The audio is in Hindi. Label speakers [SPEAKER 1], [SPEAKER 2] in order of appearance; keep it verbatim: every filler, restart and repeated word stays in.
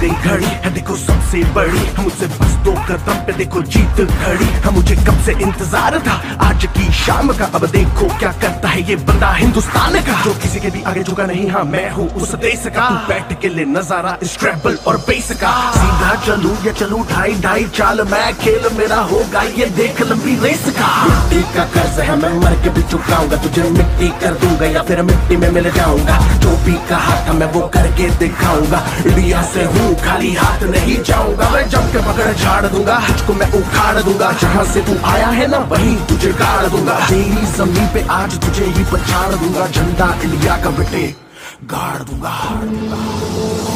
[SPEAKER 1] गई घड़ी है देखो सबसे बड़ी, हम मुझसे बस दो कदम पे देखो जीत खड़ी। हम मुझे कब से इंतजार था आज की शाम का, अब देखो क्या करता है ये बंदा हिंदुस्तान का, जो किसी के भी आगे झुका नहीं। हाँ मैं हूँ उस देश का, बैठ के ले नजारा इस ट्रैवल और बेस का। सीधा चलूं या चलूं ढाई ढाई चाल, मैं खेल मेरा होगा ये देख लंबी रेस का। मिट्टी का कर्ज है मैं मर के भी चुकाऊंगा, तुझे मिट्टी कर दूंगा या फिर मिट्टी में मिल जाऊंगा। जो भी कहा था मैं वो करके दिखाऊंगा, इंडिया से हूँ खाली हाथ नहीं जाऊंगा। मैं जम के पकड़ झाड़ दूंगा, तुझको मैं उखाड़ दूंगा, जहाँ से तू आया है ना वहीं तुझे गाड़ दूंगा। तेरी जमीन पे आज तुझे ही पछाड़ दूंगा, झंडा इंडिया का बेटे गाड़ दूंगा।